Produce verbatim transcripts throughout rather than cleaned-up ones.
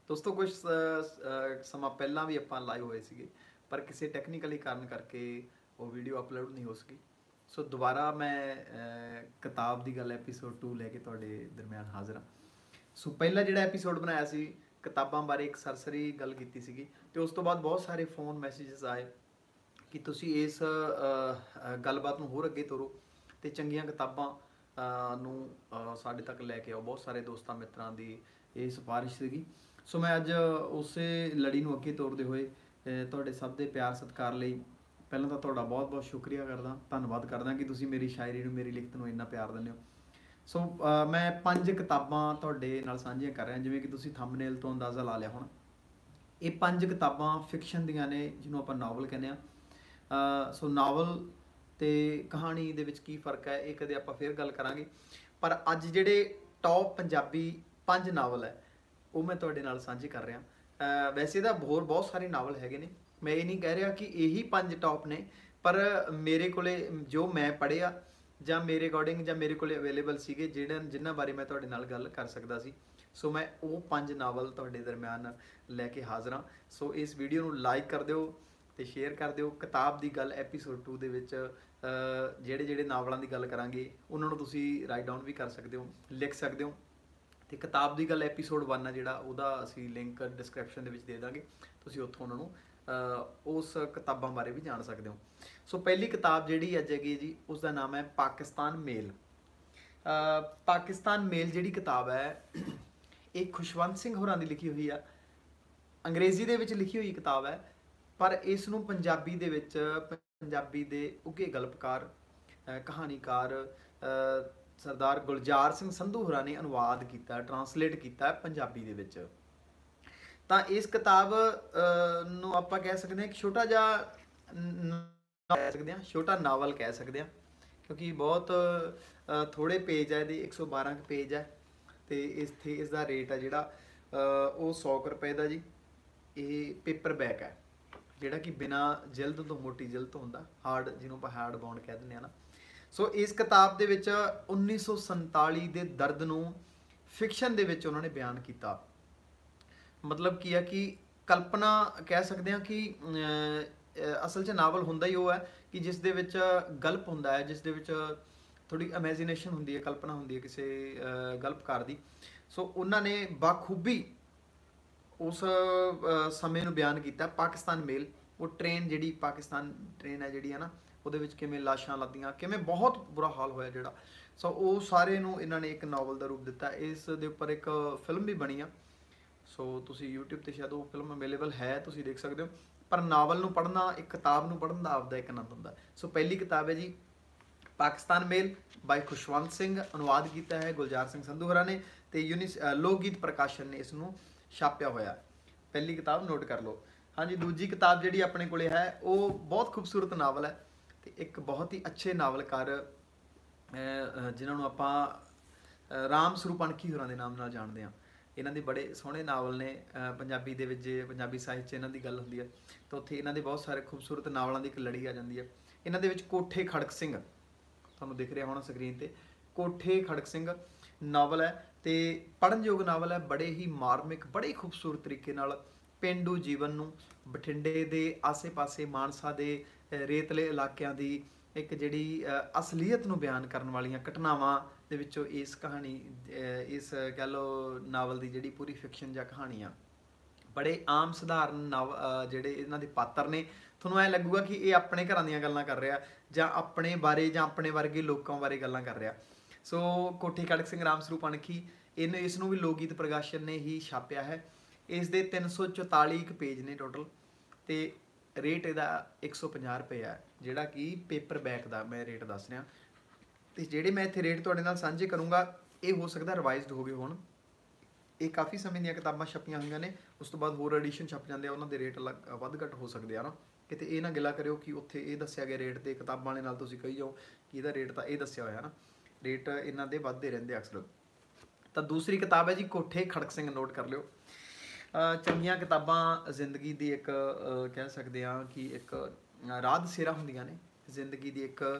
दोस्तों कुछ समा पहला भी ਆਪਾਂ ਲਾਈਵ ਹੋਏ ਸੀਗੇ ਪਰ ਕਿਸੇ ਟੈਕਨੀਕਲੀ ਕਾਰਨ ਕਰਕੇ ਉਹ ਵੀਡੀਓ ਅਪਲੋਡ ਨਹੀਂ ਹੋ ਸਕੀ। ਸੋ ਦੁਬਾਰਾ ਮੈਂ ਕਿਤਾਬ ਦੀ ਗੱਲ ਐਪੀਸੋਡ ਟੂ ਲੈ ਕੇ ਤੁਹਾਡੇ ਦਰਮਿਆਨ ਹਾਜ਼ਰ ਹਾਂ। ਸੋ ਪਹਿਲਾ ਜਿਹੜਾ ਐਪੀਸੋਡ ਬਣਾਇਆ ਸੀ ਕਿਤਾਬਾਂ ਬਾਰੇ ਇੱਕ ਸਰਸਰੀ ਗੱਲ ਕੀਤੀ ਸੀਗੀ ਤੇ ਉਸ ਤੋਂ ਬਾਅਦ ਬਹੁਤ ਸਾਰੇ ਫੋਨ ਮੈਸੇजेस ਆਏ ਕਿ ਤੁਸੀਂ ਇਸ ਗੱਲਬਾਤ ਨੂੰ ਹੋਰ ਅੱਗੇ ਤੋਰੋ ਤੇ ਚੰਗੀਆਂ ਕਿਤਾਬਾਂ ਨੂੰ ਸਾਡੇ ਤੱਕ ਲੈ ਕੇ ਆਓ। ਬਹੁਤ ਸਾਰੇ ਦੋਸਤਾਂ ਮਿੱਤਰਾਂ ਦੀ ਇਹ ਸਿਫਾਰਿਸ਼ ਸੀਗੀ। ਸੋ ਮੈਂ ਅੱਜ ਉਸੇ ਲੜੀ ਨੂੰ ਅੱਗੇ ਤੋਰਦੇ ਹੋਏ ਤੁਹਾਡੇ ਸਭ ਦੇ ਪਿਆਰ ਸਤਿਕਾਰ ਲਈ ਪਹਿਲਾਂ ਤਾਂ ਤੁਹਾਡਾ ਬਹੁਤ ਬਹੁਤ ਸ਼ੁਕਰੀਆ ਕਰਦਾ, ਧੰਨਵਾਦ ਕਰਦਾ ਕਿ ਤੁਸੀਂ ਮੇਰੀ ਸ਼ਾਇਰੀ ਨੂੰ ਮੇਰੀ ਲਿਖਤ ਨੂੰ ਇੰਨਾ ਪਿਆਰ ਦਿੰਦੇ ਹੋ। ਸੋ ਮੈਂ ਪੰਜ ਕਿਤਾਬਾਂ ਤੁਹਾਡੇ ਨਾਲ ਸਾਂਝੀਆਂ ਕਰ ਰਿਹਾ। ਜਿਵੇਂ ਕਿ ਤੁਸੀਂ ਥੰਬਨੇਲ ਤੋਂ ਅੰਦਾਜ਼ਾ ਲਾ ਲਿਆ ਹੁਣ, ਇਹ ਪੰਜ ਕਿਤਾਬਾਂ ਫਿਕਸ਼ਨ ਦੀਆਂ ਨੇ ਜਿਹਨੂੰ ਆਪਾਂ ਨਾਵਲ ਕਹਿੰਦੇ ਹਾਂ। ਸੋ ਨਾਵਲ ਅਤੇ ਕਹਾਣੀ ਦੇ ਵਿੱਚ ਕੀ ਫਰਕ ਹੈ ਇਹ ਕਦੇ ਆਪਾਂ ਫਿਰ ਗੱਲ ਕਰਾਂਗੇ। ਪਰ ਅੱਜ ਜਿਹੜੇ ਟੌਪ ਪੰਜਾਬੀ ਪੰਜ ਨਾਵਲ ਹੈ ਉਹ ਮੈਂ ਤੁਹਾਡੇ ਨਾਲ ਸਾਂਝੇ ਕਰ ਰਿਹਾ। ਵੈਸੇ ਤਾਂ ਹੋਰ ਬਹੁਤ ਸਾਰੇ ਨਾਵਲ ਹੈਗੇ ਨੇ, ਮੈਂ ਇਹ ਨਹੀਂ ਕਹਿ ਰਿਹਾ ਕਿ ਇਹੀ ਪੰਜ ਟੌਪ ਨੇ, ਪਰ ਮੇਰੇ ਕੋਲੇ ਜੋ ਮੈਂ ਪੜ੍ਹਿਆ ਜਾਂ ਮੇਰੇ ਅਕੋਰਡਿੰਗ ਜਾਂ ਮੇਰੇ ਕੋਲੇ ਅਵੇਲੇਬਲ ਸੀਗੇ ਜਿਹੜਾ ਜਿਨ੍ਹਾਂ ਬਾਰੇ ਮੈਂ ਤੁਹਾਡੇ ਨਾਲ ਗੱਲ ਕਰ ਸਕਦਾ ਸੀ। ਸੋ ਮੈਂ ਉਹ ਪੰਜ ਨਾਵਲ ਤੁਹਾਡੇ ਦਰਮਿਆਨ ਲੈ ਕੇ ਹਾਜ਼ਰ ਹਾਂ। ਸੋ ਇਸ ਵੀਡੀਓ ਨੂੰ ਲਾਈਕ ਕਰ ਦਿਓ ਅਤੇ ਸ਼ੇਅਰ ਕਰ ਦਿਓ। ਕਿਤਾਬ ਦੀ ਗੱਲ ਐਪੀਸੋਡ ਟੂ ਦੇ ਵਿੱਚ ਜਿਹੜੇ ਜਿਹੜੇ ਨਾਵਲਾਂ ਦੀ ਗੱਲ ਕਰਾਂਗੇ ਉਹਨਾਂ ਨੂੰ ਤੁਸੀਂ ਰਾਈਟ ਡਾਊਨ ਵੀ ਕਰ ਸਕਦੇ ਹੋ, ਲਿਖ ਸਕਦੇ ਹੋ। ਅਤੇ ਕਿਤਾਬ ਦੀ ਗੱਲ ਐਪੀਸੋਡ ਵਨ ਆ ਜਿਹੜਾ ਉਹਦਾ ਅਸੀਂ ਲਿੰਕ ਡਿਸਕ੍ਰਿਪਸ਼ਨ ਦੇ ਵਿੱਚ ਦੇ ਦਾਂਗੇ, ਤੁਸੀਂ ਉੱਥੋਂ ਉਹਨਾਂ ਨੂੰ ਉਸ ਕਿਤਾਬਾਂ ਬਾਰੇ ਵੀ ਜਾਣ ਸਕਦੇ ਹੋ। ਸੋ ਪਹਿਲੀ ਕਿਤਾਬ ਜਿਹੜੀ ਅੱਜ ਹੈਗੀ ਜੀ ਉਸਦਾ ਨਾਮ ਹੈ ਪਾਕਿਸਤਾਨ ਮੇਲ। ਪਾਕਿਸਤਾਨ ਮੇਲ ਜਿਹੜੀ ਕਿਤਾਬ ਹੈ ਇਹ ਖੁਸ਼ਵੰਤ ਸਿੰਘ ਹੋਰਾਂ ਦੀ ਲਿਖੀ ਹੋਈ ਆ। ਅੰਗਰੇਜ਼ੀ ਦੇ ਵਿੱਚ ਲਿਖੀ ਹੋਈ ਕਿਤਾਬ ਹੈ, ਪਰ ਇਸ ਨੂੰ ਪੰਜਾਬੀ ਦੇ ਵਿੱਚ ਪੰਜਾਬੀ ਦੇ ਉੱਘੇ ਗਲਪਕਾਰ ਕਹਾਣੀਕਾਰ ਸਰਦਾਰ ਗੁਲਜ਼ਾਰ ਸਿੰਘ ਸੰਧੂ ਹੋਰਾਂ ਨੇ ਅਨੁਵਾਦ ਕੀਤਾ, ਟਰਾਂਸਲੇਟ ਕੀਤਾ ਪੰਜਾਬੀ ਦੇ ਵਿੱਚ। ਤਾਂ ਇਸ ਕਿਤਾਬ ਨੂੰ ਆਪਾਂ ਕਹਿ ਸਕਦੇ ਹਾਂ ਕਿ ਛੋਟਾ ਜਿਹਾ ਕਹਿ ਸਕਦੇ ਹਾਂ ਛੋਟਾ ਨਾਵਲ ਕਹਿ ਸਕਦੇ ਹਾਂ, ਕਿਉਂਕਿ ਬਹੁਤ ਥੋੜ੍ਹੇ ਪੇਜ ਹੈ ਇਹਦੇ, ਇੱਕ ਸੌ ਬਾਰਾਂ ਕੁ ਪੇਜ ਹੈ ਅਤੇ ਇੱਥੇ ਇਸ ਦਾ ਰੇਟ ਹੈ ਜਿਹੜਾ ਉਹ ਸੌ ਕੁ ਰੁਪਏ ਦਾ ਜੀ। ਇਹ ਪੇਪਰ ਬੈਕ ਹੈ ਜਿਹੜਾ ਕਿ ਬਿਨਾਂ ਜਿਲਦ ਤੋਂ, ਮੋਟੀ ਜਿਲਦ ਤੋਂ ਹੁੰਦਾ, ਹਾਰਡ ਜਿਹਨੂੰ ਆਪਾਂ ਹਾਰਡ ਬਾਉਂਡ ਕਹਿ ਦਿੰਦੇ ਹਾਂ ਨਾ। ਸੋ ਇਸ ਕਿਤਾਬ ਦੇ ਵਿੱਚ ਉੱਨੀ ਸੌ ਸੰਤਾਲੀ ਦੇ ਦਰਦ ਨੂੰ ਫਿਕਸ਼ਨ ਦੇ ਵਿੱਚ ਉਹਨਾਂ ਨੇ ਬਿਆਨ ਕੀਤਾ। ਮਤਲਬ ਕੀ ਹੈ ਕਿ ਕਲਪਨਾ ਕਹਿ ਸਕਦੇ ਹਾਂ ਕਿ ਅਸਲ 'ਚ ਨਾਵਲ ਹੁੰਦਾ ਹੀ ਉਹ ਹੈ ਕਿ ਜਿਸ ਦੇ ਵਿੱਚ ਗਲਪ ਹੁੰਦਾ ਹੈ, ਜਿਸ ਦੇ ਵਿੱਚ ਥੋੜ੍ਹੀ ਇਮੈਜੀਨੇਸ਼ਨ ਹੁੰਦੀ ਹੈ, ਕਲਪਨਾ ਹੁੰਦੀ ਹੈ ਕਿਸੇ ਗਲਪਕਾਰ ਦੀ। ਸੋ ਉਹਨਾਂ ਨੇ ਬਾਖੂਬੀ ਉਸ ਸਮੇਂ ਨੂੰ ਬਿਆਨ ਕੀਤਾ। ਪਾਕਿਸਤਾਨ ਮੇਲ, ਉਹ ਟ੍ਰੇਨ ਜਿਹੜੀ ਪਾਕਿਸਤਾਨ ਟ੍ਰੇਨ ਹੈ ਜਿਹੜੀ ਹੈ ਨਾ, ਉਹਦੇ ਵਿੱਚ ਕਿਵੇਂ ਲਾਸ਼ਾਂ ਲੱਦੀਆਂ, ਕਿਵੇਂ ਬਹੁਤ ਬੁਰਾ ਹਾਲ ਹੋਇਆ ਜਿਹੜਾ। ਸੋ ਉਹ ਸਾਰੇ ਨੂੰ ਇਹਨਾਂ ਨੇ ਇੱਕ ਨਾਵਲ ਦਾ ਰੂਪ ਦਿੱਤਾ। ਇਸ ਦੇ ਉੱਪਰ ਇੱਕ ਫਿਲਮ ਵੀ ਬਣੀ ਆ। ਸੋ ਤੁਸੀਂ ਯੂਟਿਊਬ 'ਤੇ ਸ਼ਾਇਦ ਉਹ ਫਿਲਮ ਅਵੇਲੇਬਲ ਹੈ, ਤੁਸੀਂ ਦੇਖ ਸਕਦੇ ਹੋ। ਪਰ ਨਾਵਲ ਨੂੰ ਪੜ੍ਹਨਾ, ਇੱਕ ਕਿਤਾਬ ਨੂੰ ਪੜ੍ਹਨ ਦਾ ਆਪਦਾ ਇੱਕ ਆਨੰਦ ਹੁੰਦਾ। ਸੋ ਪਹਿਲੀ ਕਿਤਾਬ ਹੈ ਜੀ ਪਾਕਿਸਤਾਨ ਮੇਲ ਬਾਈ ਖੁਸ਼ਵੰਤ ਸਿੰਘ, ਅਨੁਵਾਦ ਕੀਤਾ ਹੈ ਗੁਲਜ਼ਾਰ ਸਿੰਘ ਸੰਧੂ ਹੋਰਾਂ ਨੇ ਅਤੇ ਯੂਨਿਸ ਲੋਕ ਗੀਤ ਪ੍ਰਕਾਸ਼ਨ ਨੇ ਇਸ ਨੂੰ ਛਾਪਿਆ ਹੋਇਆ। ਪਹਿਲੀ ਕਿਤਾਬ ਨੋਟ ਕਰ ਲਓ। ਹਾਂਜੀ, ਦੂਜੀ ਕਿਤਾਬ ਜਿਹੜੀ ਆਪਣੇ ਕੋਲੇ ਹੈ ਉਹ ਬਹੁਤ ਖੂਬਸੂਰਤ ਨਾਵਲ ਹੈ ਅਤੇ ਇੱਕ ਬਹੁਤ ਹੀ ਅੱਛੇ ਨਾਵਲਕਾਰ ਜਿਨ੍ਹਾਂ ਨੂੰ ਆਪਾਂ ਰਾਮ ਸਰੂਪ ਅਣਖੀ ਹੋਰਾਂ ਦੇ ਨਾਮ ਨਾਲ ਜਾਣਦੇ ਹਾਂ। ਇਹਨਾਂ ਦੇ ਬੜੇ ਸੋਹਣੇ ਨਾਵਲ ਨੇ ਪੰਜਾਬੀ ਦੇ ਵਿੱਚ। ਜੇ ਪੰਜਾਬੀ ਸਾਹਿਤ 'ਚ ਇਹਨਾਂ ਦੀ ਗੱਲ ਹੁੰਦੀ ਹੈ ਤਾਂ ਉੱਥੇ ਇਹਨਾਂ ਦੇ ਬਹੁਤ ਸਾਰੇ ਖੂਬਸੂਰਤ ਨਾਵਲਾਂ ਦੀ ਇੱਕ ਲੜੀ ਆ ਜਾਂਦੀ ਹੈ। ਇਹਨਾਂ ਦੇ ਵਿੱਚ ਕੋਠੇ ਖੜਕ ਸਿੰਘ ਤੁਹਾਨੂੰ ਦਿਖ ਰਿਹਾ ਹੋਣਾ ਸਕਰੀਨ 'ਤੇ, ਕੋਠੇ ਖੜਕ ਸਿੰਘ ਨਾਵਲ ਹੈ ਅਤੇ ਪੜ੍ਹਨਯੋਗ ਨਾਵਲ ਹੈ। ਬੜੇ ਹੀ ਮਾਰਮਿਕ, ਬੜੇ ਹੀ ਖੂਬਸੂਰਤ ਤਰੀਕੇ ਨਾਲ ਪੇਂਡੂ ਜੀਵਨ ਨੂੰ, ਬਠਿੰਡੇ ਦੇ ਆਸੇ ਪਾਸੇ, ਮਾਨਸਾ ਦੇ ਰੇਤਲੇ ਇਲਾਕਿਆਂ ਦੀ ਇੱਕ ਜਿਹੜੀ ਅਸਲੀਅਤ ਨੂੰ ਬਿਆਨ ਕਰਨ ਵਾਲੀਆਂ ਘਟਨਾਵਾਂ ਦੇ ਵਿੱਚੋਂ ਇਸ ਕਹਾਣੀ, ਇਸ ਕਹਿ ਲਓ ਨਾਵਲ ਦੀ ਜਿਹੜੀ ਪੂਰੀ ਫਿਕਸ਼ਨ ਜਾਂ ਕਹਾਣੀ ਆ। ਬੜੇ ਆਮ ਸਧਾਰਨ ਨਾਵ ਜਿਹੜੇ ਇਹਨਾਂ ਦੇ ਪਾਤਰ ਨੇ। ਤੁਹਾਨੂੰ ਐਂ ਲੱਗੂਗਾ ਕਿ ਇਹ ਆਪਣੇ ਘਰਾਂ ਦੀਆਂ ਗੱਲਾਂ ਕਰ ਰਿਹਾ ਜਾਂ ਆਪਣੇ ਬਾਰੇ ਜਾਂ ਆਪਣੇ ਵਰਗੇ ਲੋਕਾਂ ਬਾਰੇ ਗੱਲਾਂ ਕਰ ਰਿਹਾ। ਸੋ ਕੋਠੇ ਖੜਕ ਸਿੰਘ, ਰਾਮ ਸਰੂਪ ਅਣਖੀ, ਇਹਨੂੰ ਇਸ ਨੂੰ ਵੀ ਲੋਕ ਗੀਤ ਪ੍ਰਕਾਸ਼ਨ ਨੇ ਹੀ ਛਾਪਿਆ ਹੈ। ਇਸ ਦੇ ਤਿੰਨ ਸੌ ਚੁਤਾਲੀ ਇੱਕ ਪੇਜ ਨੇ ਟੋਟਲ ਅਤੇ ਰੇਟ ਇਹਦਾ ਇੱਕ ਸੌ ਪੰਜਾਹ ਰੁਪਏ ਹੈ, ਜਿਹੜਾ ਕਿ ਪੇਪਰ ਬੈਕ ਦਾ ਮੈਂ ਰੇਟ ਦੱਸ ਰਿਹਾ। ਅਤੇ ਜਿਹੜੇ ਮੈਂ ਇੱਥੇ ਰੇਟ ਤੁਹਾਡੇ ਨਾਲ ਸਾਂਝੇ ਕਰੂੰਗਾ ਇਹ ਹੋ ਸਕਦਾ ਰਿਵਾਈਜ਼ਡ ਹੋ ਗਏ ਹੋਣ। ਇਹ ਕਾਫੀ ਸਮੇਂ ਦੀਆਂ ਕਿਤਾਬਾਂ ਛਪੀਆਂ ਹੋਈਆਂ ਨੇ, ਉਸ ਤੋਂ ਬਾਅਦ ਹੋਰ ਐਡੀਸ਼ਨ ਛਪ ਜਾਂਦੇ ਆ, ਉਹਨਾਂ ਦੇ ਰੇਟ ਅਲੱਗ ਵੱਧ ਘੱਟ ਹੋ ਸਕਦੇ ਆ ਨਾ। ਕਿਤੇ ਇਹ ਨਾ ਗਿਲਾ ਕਰਿਓ ਕਿ ਉੱਥੇ ਇਹ ਦੱਸਿਆ ਗਿਆ ਰੇਟ ਅਤੇ ਕਿਤਾਬਾਂ ਵਾਲੇ ਨਾਲ ਤੁਸੀਂ ਕਹੀ ਜਾਓ ਕਿ ਇਹਦਾ ਰੇਟ ਤਾਂ ਇਹ ਦੱਸਿਆ ਹੋਇਆ ਨਾ। ਰੇਟ ਇਹਨਾਂ ਦੇ ਵੱਧਦੇ ਰਹਿੰਦੇ ਅਕਸਰ। ਤਾਂ ਦੂਸਰੀ ਕਿਤਾਬ ਹੈ ਜੀ ਕੋਠੇ ਖੜਕ ਸਿੰਘ, ਨੋਟ ਕਰ ਲਿਓ। ਚੰਗੀਆਂ ਕਿਤਾਬਾਂ ਜ਼ਿੰਦਗੀ ਦੀ ਇੱਕ ਕਹਿ ਸਕਦੇ ਹਾਂ ਕਿ ਇੱਕ ਰਾਹ ਦਸੇਰਾ ਹੁੰਦੀਆਂ ਨੇ। ਜ਼ਿੰਦਗੀ ਦੀ ਇੱਕ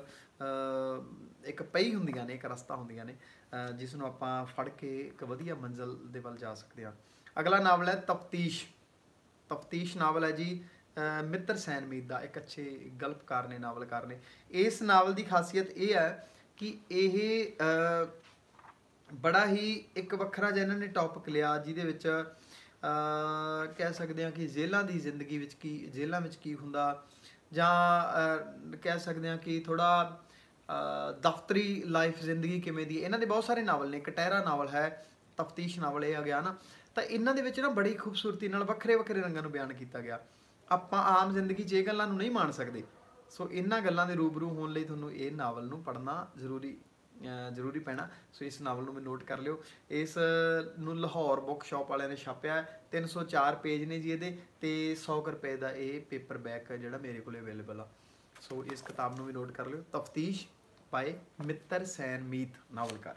ਇੱਕ ਪਈ ਹੁੰਦੀਆਂ ਨੇ, ਇੱਕ ਰਸਤਾ ਹੁੰਦੀਆਂ ਨੇ ਜਿਸ ਨੂੰ ਆਪਾਂ ਫੜ ਕੇ ਇੱਕ ਵਧੀਆ ਮੰਜ਼ਿਲ ਦੇ ਵੱਲ ਜਾ ਸਕਦੇ ਹਾਂ। अगला नावल है तफ्तीश। तफ्तीश नावल है जी अ, मित्र सैन मीत का, एक अच्छे गल्पकार ने, नावलकार ने। इस नावल की खासियत यह है कि यह बड़ा ही एक ਵੱਖਰਾ ਜਿਹਾ ਇਹਨਾਂ ਨੇ ਟੌਪਿਕ ਲਿਆ ਜਿਹਦੇ ਵਿੱਚ ਅ, ਕਹਿ ਸਕਦੇ ਹਾਂ ਕਿ ਜੇਲ੍ਹਾਂ ਦੀ ਜ਼ਿੰਦਗੀ ਵਿੱਚ ਕੀ, ਜੇਲ੍ਹਾਂ ਵਿੱਚ ਕੀ ਹੁੰਦਾ, ਜਾਂ ਅ, ਕਹਿ ਸਕਦੇ ਹਾਂ ਕਿ ਥੋੜਾ ਦਫ਼ਤਰੀ ਲਾਈਫ ਜ਼ਿੰਦਗੀ ਕਿਵੇਂ ਦੀ। ਇਹਨਾਂ ਦੇ ਬਹੁਤ ਸਾਰੇ ਨਾਵਲ ਨੇ, ਕਟਹਿਰਾ ਨਾਵਲ ਹੈ, ਤਫਤੀਸ਼ ਨਾਵਲ ਇਹ ਆ ਗਿਆ ਨਾ। ਤਾਂ ਇਹਨਾਂ ਦੇ ਵਿੱਚ ਨਾ ਬੜੀ ਖੂਬਸੂਰਤੀ ਨਾਲ ਵੱਖਰੇ ਵੱਖਰੇ ਰੰਗਾਂ ਨੂੰ ਬਿਆਨ ਕੀਤਾ ਗਿਆ। ਆਪਾਂ ਆਮ ਜ਼ਿੰਦਗੀ 'ਚ ਇਹ ਗੱਲਾਂ ਨੂੰ ਨਹੀਂ ਮਾਣ ਸਕਦੇ। ਸੋ ਇਹਨਾਂ ਗੱਲਾਂ ਦੇ ਰੂਬਰੂ ਹੋਣ ਲਈ ਤੁਹਾਨੂੰ ਇਹ ਨਾਵਲ ਨੂੰ ਪੜ੍ਹਨਾ ਜ਼ਰੂਰੀ ਜ਼ਰੂਰੀ ਪੈਣਾ। ਸੋ ਇਸ ਨਾਵਲ ਨੂੰ ਵੀ ਨੋਟ ਕਰ ਲਿਓ। ਇਸ ਨੂੰ ਲਾਹੌਰ ਬੁੱਕ ਸ਼ਾਪ ਵਾਲਿਆਂ ਨੇ ਛਾਪਿਆ। ਤਿੰਨ ਸੌ ਚਾਰ ਪੇਜ ਨੇ ਜੀ ਇਹਦੇ, ਅਤੇ ਸੌ ਕੁ ਰੁਪਏ ਦਾ ਇਹ ਪੇਪਰ ਬੈਕ ਜਿਹੜਾ ਮੇਰੇ ਕੋਲ ਅਵੇਲੇਬਲ ਆ। ਸੋ ਇਸ ਕਿਤਾਬ ਨੂੰ ਵੀ ਨੋਟ ਕਰ ਲਿਓ, ਤਫਤੀਸ਼ ਬਾਏ ਮਿੱਤਰ ਸੈਨ ਮੀਤ, ਨਾਵਲਕਾਰ।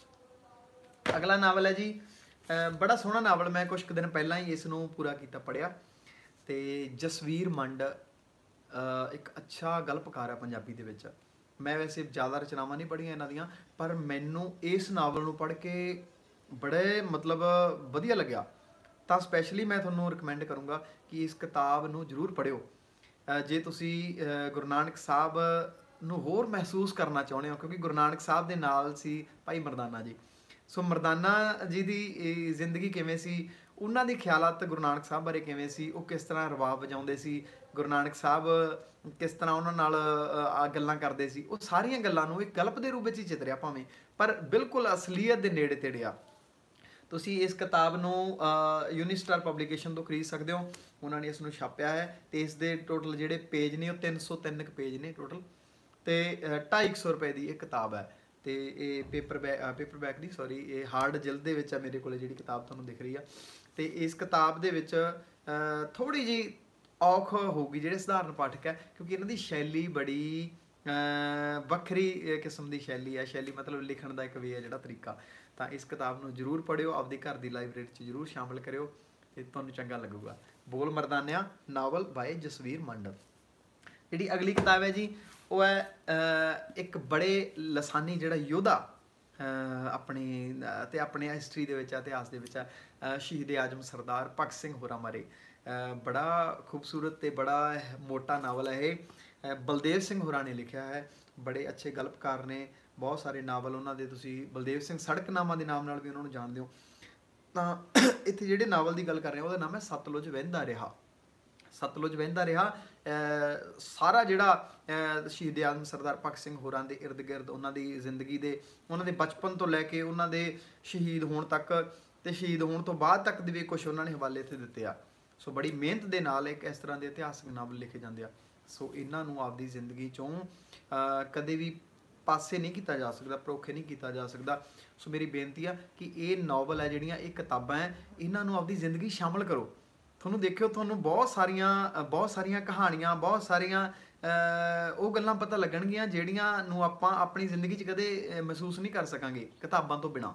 ਅਗਲਾ ਨਾਵਲ ਹੈ ਜੀ ਬੜਾ ਸੋਹਣਾ ਨਾਵਲ, ਮੈਂ ਕੁਛ ਕੁ ਦਿਨ ਪਹਿਲਾਂ ਹੀ ਇਸ ਨੂੰ ਪੂਰਾ ਕੀਤਾ, ਪੜ੍ਹਿਆ। ਅਤੇ ਜਸਵੀਰ ਮੰਡ ਇੱਕ ਅੱਛਾ ਗਲਪਕਾਰ ਹੈ ਪੰਜਾਬੀ ਦੇ ਵਿੱਚ। ਮੈਂ ਵੈਸੇ ਜ਼ਿਆਦਾ ਰਚਨਾਵਾਂ ਨਹੀਂ ਪੜ੍ਹੀਆਂ ਇਹਨਾਂ ਦੀਆਂ, ਪਰ ਮੈਨੂੰ ਇਸ ਨਾਵਲ ਨੂੰ ਪੜ੍ਹ ਕੇ ਬੜੇ ਮਤਲਬ ਵਧੀਆ ਲੱਗਿਆ। ਤਾਂ ਸਪੈਸ਼ਲੀ ਮੈਂ ਤੁਹਾਨੂੰ ਰਿਕਮੈਂਡ ਕਰੂੰਗਾ ਕਿ ਇਸ ਕਿਤਾਬ ਨੂੰ ਜ਼ਰੂਰ ਪੜ੍ਹਿਓ। ਜੇ ਤੁਸੀਂ ਗੁਰੂ ਨਾਨਕ ਸਾਹਿਬ ਨੂੰ ਹੋਰ ਮਹਿਸੂਸ ਕਰਨਾ ਚਾਹੁੰਦੇ ਹੋ, ਕਿਉਂਕਿ ਗੁਰੂ ਨਾਨਕ ਸਾਹਿਬ ਦੇ ਨਾਲ ਸੀ ਭਾਈ ਮਰਦਾਨਾ ਜੀ। ਸੋ ਮਰਦਾਨਾ ਜੀ ਦੀ ਜ਼ਿੰਦਗੀ ਕਿਵੇਂ ਸੀ, ਉਹਨਾਂ ਦੇ ਖਿਆਲਾਤ ਗੁਰੂ ਨਾਨਕ ਸਾਹਿਬ ਬਾਰੇ ਕਿਵੇਂ ਸੀ, ਉਹ ਕਿਸ ਤਰ੍ਹਾਂ ਰਬਾਬ ਵਜਾਉਂਦੇ ਸੀ, ਗੁਰੂ ਨਾਨਕ ਸਾਹਿਬ ਕਿਸ ਤਰ੍ਹਾਂ ਉਹਨਾਂ ਨਾਲ ਗੱਲਾਂ ਕਰਦੇ ਸੀ, ਉਹ ਸਾਰੀਆਂ ਗੱਲਾਂ ਨੂੰ ਇੱਕ ਗਲਪ ਦੇ ਰੂਪ ਵਿੱਚ ਹੀ ਚਿਤਰਿਆ ਭਾਵੇਂ, ਪਰ ਬਿਲਕੁਲ ਅਸਲੀਅਤ ਦੇ ਨੇੜੇ ਤੇੜੇ ਆ। ਤੁਸੀਂ ਇਸ ਕਿਤਾਬ ਨੂੰ ਯੂਨੀਸਟਾਰ ਪਬਲੀਕੇਸ਼ਨ ਤੋਂ ਖਰੀਦ ਸਕਦੇ ਹੋ, ਉਹਨਾਂ ਨੇ ਇਸ ਨੂੰ ਛਾਪਿਆ ਹੈ। ਅਤੇ ਇਸ ਦੇ ਟੋਟਲ ਜਿਹੜੇ ਪੇਜ ਨੇ ਉਹ ਤਿੰਨ ਸੌ ਤਿੰਨ ਕੁ ਪੇਜ ਨੇ ਟੋਟਲ, ਅਤੇ ਢਾਈ ਕੁ ਸੌ ਰੁਪਏ ਦੀ ਇਹ ਕਿਤਾਬ ਹੈ। ਅਤੇ ਇਹ ਪੇਪਰ ਬੈ ਪੇਪਰ ਬੈਕ ਦੀ ਸੌਰੀ ਇਹ ਹਾਰਡ ਜਿਲਦ ਦੇ ਵਿੱਚ ਆ ਮੇਰੇ ਕੋਲ ਜਿਹੜੀ ਕਿਤਾਬ ਤੁਹਾਨੂੰ ਦਿਖ ਰਹੀ ਆ। ਅਤੇ ਇਸ ਕਿਤਾਬ ਦੇ ਵਿੱਚ ਥੋੜ੍ਹੀ ਜਿਹੀ ਔਖ ਹੋਊਗੀ ਜਿਹੜੇ ਸਧਾਰਨ ਪਾਠਕ ਹੈ, ਕਿਉਂਕਿ ਇਹਨਾਂ ਦੀ ਸ਼ੈਲੀ ਬੜੀ ਵੱਖਰੀ ਕਿਸਮ ਦੀ ਸ਼ੈਲੀ ਹੈ। ਸ਼ੈਲੀ ਮਤਲਬ ਲਿਖਣ ਦਾ ਇੱਕ ਵੇ ਹੈ, ਜਿਹੜਾ ਤਰੀਕਾ। ਤਾਂ ਇਸ ਕਿਤਾਬ ਨੂੰ ਜ਼ਰੂਰ ਪੜ੍ਹਿਓ, ਆਪਦੀ ਘਰ ਦੀ ਲਾਇਬ੍ਰੇਰੀ 'ਚ ਜ਼ਰੂਰ ਸ਼ਾਮਿਲ ਕਰਿਓ, ਅਤੇ ਤੁਹਾਨੂੰ ਚੰਗਾ ਲੱਗੂਗਾ। Bol Mardaniyan novel by Jasvir Mand. ਜਿਹੜੀ ਅਗਲੀ ਕਿਤਾਬ ਹੈ ਜੀ ਉਹ ਹੈ ਇੱਕ ਬੜੇ ਲਸਾਨੀ ਜਿਹੜਾ ਯੋਧਾ ਆਪਣੀ ਅਤੇ ਆਪਣੇ ਹਿਸਟਰੀ ਦੇ ਵਿੱਚ, ਇਤਿਹਾਸ ਦੇ ਵਿੱਚ ਹੈ, ਸ਼ਹੀਦ ਆਜ਼ਮ ਸਰਦਾਰ ਭਗਤ ਸਿੰਘ ਹੋਰਾਂ ਬਾਰੇ। ਬੜਾ ਖੂਬਸੂਰਤ ਅਤੇ ਬੜਾ ਮੋਟਾ ਨਾਵਲ ਹੈ ਇਹ। ਬਲਦੇਵ ਸਿੰਘ ਹੋਰਾਂ ਨੇ ਲਿਖਿਆ ਹੈ, ਬੜੇ ਅੱਛੇ ਗਲਪਕਾਰ ਨੇ, ਬਹੁਤ ਸਾਰੇ ਨਾਵਲ ਉਹਨਾਂ ਦੇ ਤੁਸੀਂ ਬਲਦੇਵ ਸਿੰਘ ਸੜਕਨਾਮਾ ਦੇ ਨਾਮ ਨਾਲ ਵੀ ਉਹਨਾਂ ਨੂੰ ਜਾਣਦੇ ਹੋ। ਤਾਂ ਇੱਥੇ ਜਿਹੜੇ ਨਾਵਲ ਦੀ ਗੱਲ ਕਰ ਰਹੇ ਹਾਂ ਉਹਦਾ ਨਾਮ ਹੈ ਸਤਲੁਜ ਵਹਿੰਦਾ ਰਿਹਾ। ਸਤਲੁਜ ਵਹਿੰਦਾ ਰਿਹਾ ਸਾਰਾ ਜਿਹੜਾ ਸ਼ਹੀਦ ਆਜ਼ਮ ਸਰਦਾਰ ਭਗਤ ਸਿੰਘ ਹੋਰਾਂ ਦੇ ਇਰਦ ਗਿਰਦ, ਉਹਨਾਂ ਦੀ ਜ਼ਿੰਦਗੀ ਦੇ, ਉਹਨਾਂ ਦੇ ਬਚਪਨ ਤੋਂ ਲੈ ਕੇ ਉਹਨਾਂ ਦੇ ਸ਼ਹੀਦ ਹੋਣ ਤੱਕ, ਅਤੇ ਸ਼ਹੀਦ ਹੋਣ ਤੋਂ ਬਾਅਦ ਤੱਕ ਦੇ ਵੀ ਕੁਛ ਉਹਨਾਂ ਨੇ ਹਵਾਲੇ ਇੱਥੇ ਦਿੱਤੇ ਆ। ਸੋ ਬੜੀ ਮਿਹਨਤ ਦੇ ਨਾਲ ਇੱਕ ਇਸ ਤਰ੍ਹਾਂ ਦੇ ਇਤਿਹਾਸਕ ਨਾਵਲ ਲਿਖੇ ਜਾਂਦੇ ਆ। ਸੋ ਇਹਨਾਂ ਨੂੰ ਆਪਦੀ ਜ਼ਿੰਦਗੀ 'ਚੋਂ ਕਦੇ ਵੀ ਪਾਸੇ ਨਹੀਂ ਕੀਤਾ ਜਾ ਸਕਦਾ, ਪਰੋਖੇ ਨਹੀਂ ਕੀਤਾ ਜਾ ਸਕਦਾ। ਸੋ ਮੇਰੀ ਬੇਨਤੀ ਆ ਕਿ ਇਹ ਨਾਵਲ ਹੈ ਜਿਹੜੀਆਂ ਇਹ ਕਿਤਾਬਾਂ ਹੈ, ਇਹਨਾਂ ਨੂੰ ਆਪਦੀ ਜ਼ਿੰਦਗੀ ਸ਼ਾਮਲ ਕਰੋ। ਤੁਹਾਨੂੰ ਦੇਖਿਓ, ਤੁਹਾਨੂੰ ਬਹੁਤ ਸਾਰੀਆਂ ਬਹੁਤ ਸਾਰੀਆਂ ਕਹਾਣੀਆਂ, ਬਹੁਤ ਸਾਰੀਆਂ ਉਹ ਗੱਲਾਂ ਪਤਾ ਲੱਗਣਗੀਆਂ ਜਿਹੜੀਆਂ ਨੂੰ ਆਪਾਂ ਆਪਣੀ ਜ਼ਿੰਦਗੀ 'ਚ ਕਦੇ ਮਹਿਸੂਸ ਨਹੀਂ ਕਰ ਸਕਾਂਗੇ ਕਿਤਾਬਾਂ ਤੋਂ ਬਿਨਾਂ।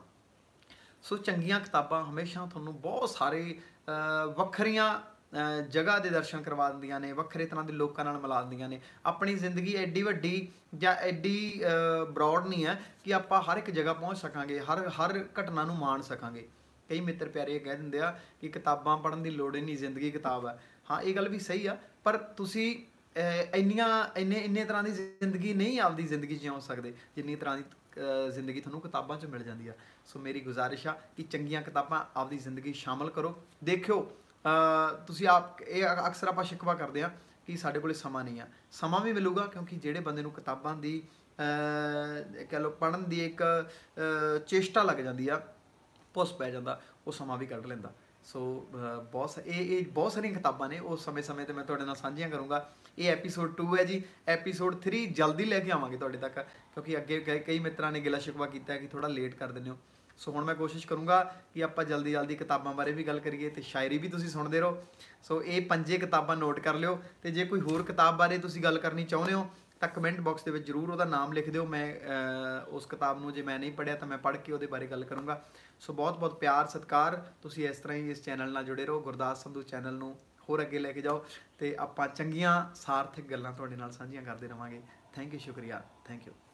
ਸੋ ਚੰਗੀਆਂ ਕਿਤਾਬਾਂ ਹਮੇਸ਼ਾ ਤੁਹਾਨੂੰ ਬਹੁਤ ਸਾਰੇ ਵੱਖਰੀਆਂ ਜਗ੍ਹਾ ਦੇ ਦਰਸ਼ਨ ਕਰਵਾ ਦਿੰਦੀਆਂ ਨੇ, ਵੱਖਰੇ ਤਰ੍ਹਾਂ ਦੇ ਲੋਕਾਂ ਨਾਲ ਮਿਲਾ ਦਿੰਦੀਆਂ ਨੇ। ਆਪਣੀ ਜ਼ਿੰਦਗੀ ਐਡੀ ਵੱਡੀ ਜਾਂ ਐਡੀ ਬਰੋਡ ਨਹੀਂ ਹੈ ਕਿ ਆਪਾਂ ਹਰ ਇੱਕ ਜਗ੍ਹਾ ਪਹੁੰਚ ਸਕਾਂਗੇ, ਹਰ ਹਰ ਘਟਨਾ ਨੂੰ ਮਾਣ ਸਕਾਂਗੇ। ਕਈ ਮਿੱਤਰ ਪਿਆਰੇ ਕਹਿ ਦਿੰਦੇ ਆ ਕਿ ਕਿਤਾਬਾਂ ਪੜ੍ਹਨ ਦੀ ਲੋੜ ਹੀ ਨਹੀਂ, ਜ਼ਿੰਦਗੀ ਕਿਤਾਬ ਹੈ। ਹਾਂ, ਇਹ ਗੱਲ ਵੀ ਸਹੀ ਆ, ਪਰ ਤੁਸੀਂ ਇੰਨੀਆਂ ਇੰਨੇ ਇੰਨੇ ਤਰ੍ਹਾਂ ਦੀ ਜ਼ਿੰਦਗੀ ਨਹੀਂ ਆਪਦੀ ਜ਼ਿੰਦਗੀ 'ਚ ਜਿਉ ਸਕਦੇ ਜਿੰਨੀ ਤਰ੍ਹਾਂ ਦੀ ਜ਼ਿੰਦਗੀ ਤੁਹਾਨੂੰ ਕਿਤਾਬਾਂ 'ਚ ਮਿਲ ਜਾਂਦੀ ਆ। ਸੋ ਮੇਰੀ ਗੁਜ਼ਾਰਿਸ਼ ਆ ਕਿ ਚੰਗੀਆਂ ਕਿਤਾਬਾਂ ਆਪਦੀ ਜ਼ਿੰਦਗੀ ਸ਼ਾਮਲ ਕਰੋ। ਦੇਖਿਓ, ਤੁਸੀਂ ਆਪ ਇਹ ਅਕਸਰ ਆਪਾਂ ਸ਼ਿਕਵਾ ਕਰਦੇ ਹਾਂ ਕਿ ਸਾਡੇ ਕੋਲ ਸਮਾਂ ਨਹੀਂ ਆ। ਸਮਾਂ ਵੀ ਮਿਲੂਗਾ, ਕਿਉਂਕਿ ਜਿਹੜੇ ਬੰਦੇ ਨੂੰ ਕਿਤਾਬਾਂ ਦੀ ਕਹਿ ਲਓ ਪੜ੍ਹਨ ਦੀ ਇੱਕ ਚੇਸ਼ਟਾ ਲੱਗ ਜਾਂਦੀ ਆ, ਪੁੱਸ ਪੈ ਜਾਂਦਾ, ਉਹ ਸਮਾਂ ਵੀ ਕੱਢ ਲੈਂਦਾ। ਸੋ ਬਹੁਤ ਇਹ ਇਹ ਬਹੁਤ ਸਾਰੀਆਂ ਕਿਤਾਬਾਂ ਨੇ, ਉਹ ਸਮੇਂ ਸਮੇਂ 'ਤੇ ਮੈਂ ਤੁਹਾਡੇ ਨਾਲ ਸਾਂਝੀਆਂ ਕਰੂੰਗਾ। ਇਹ ਐਪੀਸੋਡ ਟੂ ਹੈ ਜੀ। ਐਪੀਸੋਡ ਥ੍ਰੀ ਜਲਦੀ ਲੈ ਕੇ ਆਵਾਂਗੇ ਤੁਹਾਡੇ ਤੱਕ, ਕਿਉਂਕਿ ਅੱਗੇ ਕਈ ਮਿੱਤਰਾਂ ਨੇ ਗਿਲਾ ਸ਼ਿਕਵਾ ਕੀਤਾ ਕਿ ਥੋੜ੍ਹਾ ਲੇਟ ਕਰ ਦਿੰਦੇ ਹੋ। ਸੋ ਹੁਣ ਮੈਂ ਕੋਸ਼ਿਸ਼ ਕਰੂੰਗਾ ਕਿ ਆਪਾਂ ਜਲਦੀ ਜਲਦੀ ਕਿਤਾਬਾਂ ਬਾਰੇ ਵੀ ਗੱਲ ਕਰੀਏ, ਅਤੇ ਸ਼ਾਇਰੀ ਵੀ ਤੁਸੀਂ ਸੁਣਦੇ ਰਹੋ। ਸੋ ਇਹ ਪੰਜੇ ਕਿਤਾਬਾਂ ਨੋਟ ਕਰ ਲਿਓ, ਅਤੇ ਜੇ ਕੋਈ ਹੋਰ ਕਿਤਾਬ ਬਾਰੇ ਤੁਸੀਂ ਗੱਲ ਕਰਨੀ ਚਾਹੁੰਦੇ ਹੋ ਤਾਂ ਕਮੈਂਟ ਬਾਕਸ ਦੇ ਵਿੱਚ ਜ਼ਰੂਰ ਉਹਦਾ ਨਾਮ ਲਿਖ ਦਿਓ। ਮੈਂ ਉਸ ਕਿਤਾਬ ਨੂੰ ਜੇ ਮੈਂ ਨਹੀਂ ਪੜ੍ਹਿਆ ਤਾਂ ਮੈਂ ਪੜ੍ਹ ਕੇ ਉਹਦੇ ਬਾਰੇ ਗੱਲ ਕਰੂੰਗਾ। ਸੋ ਬਹੁਤ ਬਹੁਤ ਪਿਆਰ ਸਤਿਕਾਰ। ਤੁਸੀਂ ਇਸ ਤਰ੍ਹਾਂ ਹੀ ਇਸ ਚੈਨਲ ਨਾਲ ਜੁੜੇ ਰਹੋ। ਗੁਰਦਾਸ ਸੰਧੂ ਚੈਨਲ ਨੂੰ ਹੋਰ ਅੱਗੇ ਲੈ ਕੇ ਜਾਓ, ਅਤੇ ਆਪਾਂ ਚੰਗੀਆਂ ਸਾਰਥਕ ਗੱਲਾਂ ਤੁਹਾਡੇ ਨਾਲ ਸਾਂਝੀਆਂ ਕਰਦੇ ਰਹਾਂਗੇ। ਥੈਂਕ ਯੂ, ਸ਼ੁਕਰੀਆ, ਥੈਂਕ ਯੂ।